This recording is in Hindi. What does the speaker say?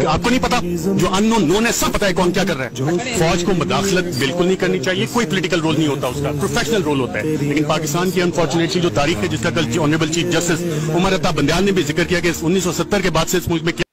आपको नहीं पता? जो अननोन नोन है सब पता है कौन क्या कर रहा है। फौज को मुदाखलत बिल्कुल नहीं करनी चाहिए, कोई पॉलिटिकल रोल नहीं होता उसका, प्रोफेशनल रोल होता है। लेकिन पाकिस्तान की अनफॉर्चुनेटली जो तारीख है, जिसका कल honourable chief justice Umar Ata Bandial ने भी जिक्र किया कि 1970 के बाद से इस मुल्क में